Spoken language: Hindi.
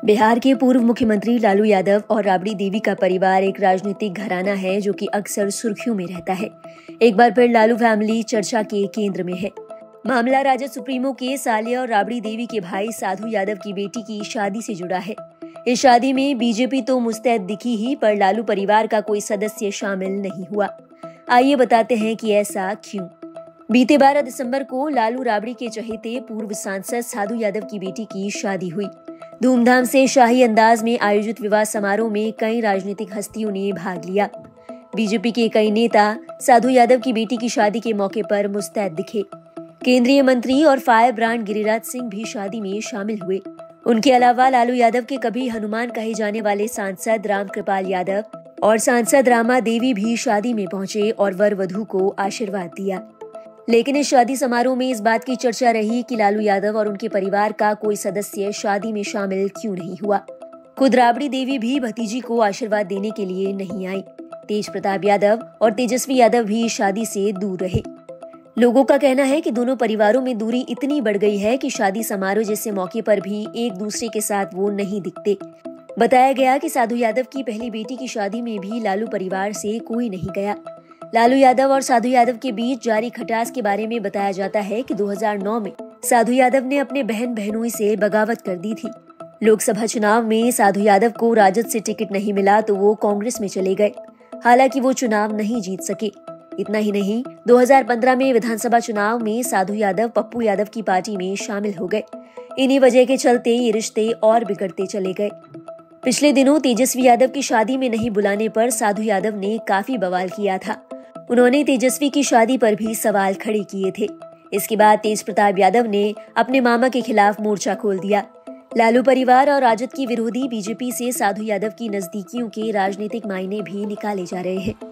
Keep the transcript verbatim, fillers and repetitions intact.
बिहार के पूर्व मुख्यमंत्री लालू यादव और राबड़ी देवी का परिवार एक राजनीतिक घराना है जो कि अक्सर सुर्खियों में रहता है। एक बार फिर लालू फैमिली चर्चा के केंद्र में है। मामला राजद सुप्रीमो के साले और राबड़ी देवी के भाई साधु यादव की बेटी की शादी से जुड़ा है। इस शादी में बीजेपी तो मुस्तैद दिखी ही, पर लालू परिवार का कोई सदस्य शामिल नहीं हुआ। आइए बताते हैं कि ऐसा क्यों। बीते बारह दिसंबर को लालू राबड़ी के चहेते पूर्व सांसद साधु यादव की बेटी की शादी हुई। धूमधाम से शाही अंदाज में आयोजित विवाह समारोह में कई राजनीतिक हस्तियों ने भाग लिया। बीजेपी के कई नेता साधु यादव की बेटी की शादी के मौके पर मुस्तैद दिखे। केंद्रीय मंत्री और फायर ब्रांड गिरिराज सिंह भी शादी में शामिल हुए। उनके अलावा लालू यादव के कभी हनुमान कहे जाने वाले सांसद रामकृपाल यादव और सांसद रामा देवी भी शादी में पहुंचे और वर वधू को आशीर्वाद दिया। लेकिन इस शादी समारोह में इस बात की चर्चा रही कि लालू यादव और उनके परिवार का कोई सदस्य शादी में शामिल क्यों नहीं हुआ। खुद राबड़ी देवी भी भतीजी को आशीर्वाद देने के लिए नहीं आई। तेज प्रताप यादव और तेजस्वी यादव भी शादी से दूर रहे। लोगों का कहना है कि दोनों परिवारों में दूरी इतनी बढ़ गई है कि शादी समारोह जैसे मौके पर भी एक दूसरे के साथ वो नहीं दिखते। बताया गया कि साधु यादव की पहली बेटी की शादी में भी लालू परिवार से कोई नहीं गया। लालू यादव और साधु यादव के बीच जारी खटास के बारे में बताया जाता है कि दो हज़ार नौ में साधु यादव ने अपने बहन बहनोई से बगावत कर दी थी। लोकसभा चुनाव में साधु यादव को राजद से टिकट नहीं मिला तो वो कांग्रेस में चले गए। हालांकि वो चुनाव नहीं जीत सके। इतना ही नहीं, दो हज़ार पंद्रह में विधानसभा चुनाव में साधु यादव पप्पू यादव की पार्टी में शामिल हो गए। इन्हीं वजह के चलते ये रिश्ते और बिगड़ते चले गए। पिछले दिनों तेजस्वी यादव की शादी में नहीं बुलाने पर साधु यादव ने काफी बवाल किया था। उन्होंने तेजस्वी की शादी पर भी सवाल खड़े किए थे। इसके बाद तेज प्रताप यादव ने अपने मामा के खिलाफ मोर्चा खोल दिया। लालू परिवार और राजद की विरोधी बीजेपी से साधु यादव की नजदीकियों के राजनीतिक मायने भी निकाले जा रहे हैं।